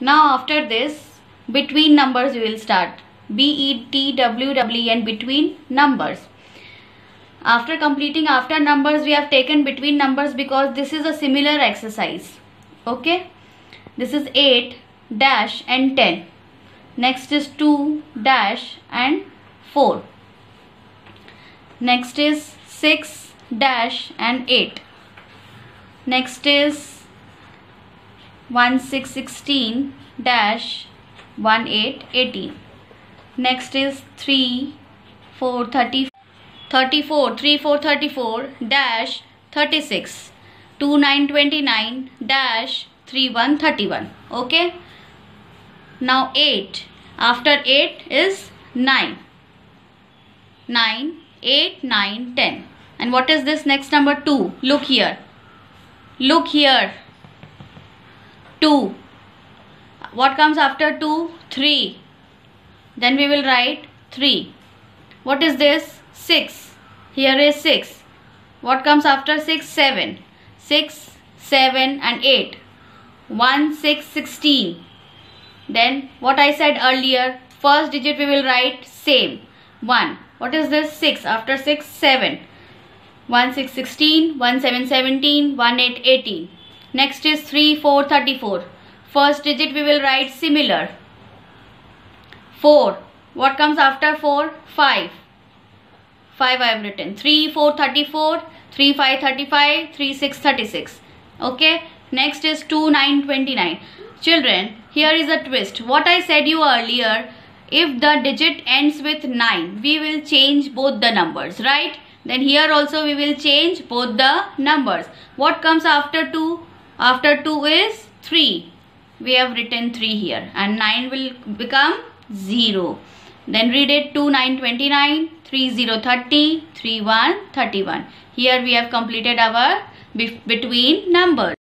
Now after this, between numbers we will start. BETWEEN, between numbers. After completing after numbers, we have taken between numbers because this is a similar exercise. Okay, this is 8 dash and 10. Next is 2 dash and 4. Next is 6 dash and 8. Next is 16 dash 18. Next is 34 dash 36. 29 dash 31. Okay. Now 8. After 8 is 9. 8, 9, 10. And what is this next number? 2. Look here. 2. What comes after 2? 3. Then we will write 3. What is this? 6. Here is 6. What comes after 6? 7. 6, 7 and 8. 1, 6, 16. Then what I said earlier, first digit we will write same. 1. What is this? 6. After 6, 7. 1, 6, 16. 1, 7, 17. 1, 8, 18. Next is 3, 4, 34. First digit we will write similar. 4. What comes after 4? 5. 5 I have written. 3, 4, 34. 3, 5, 35. 3, 6, 36. Okay. Next is 2, 9, 29. Children, here is a twist. What I said you earlier, if the digit ends with 9, we will change both the numbers, right? Then here also we will change both the numbers. What comes after 2? After 2 is 3. We have written 3 here and 9 will become 0. Then read it. 2, 9, 29. 3, 0, 30. 3, 1, 31. Here we have completed our between numbers.